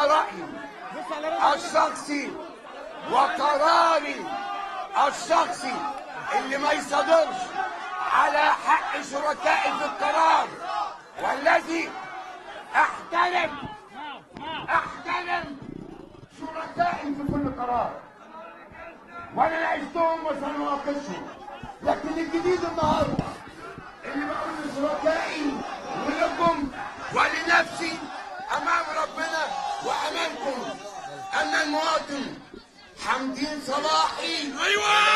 رأيي الشخصي وقراري الشخصي اللي ما يصادرش على حق شركائي في القرار، والذي احترم شركائي في كل قرار، وانا ناقشتهم وسنناقشهم. لكن الجديد النهارده اللي بقول لشركائي ولكم ولنفسي امام ربنا وامامكم ان المواطن حمدين صلاحي